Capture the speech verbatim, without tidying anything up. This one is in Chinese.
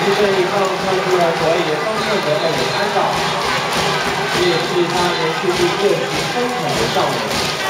是对放射出来可以放射的爱的干扰，也是他连续第六十三场的上垒。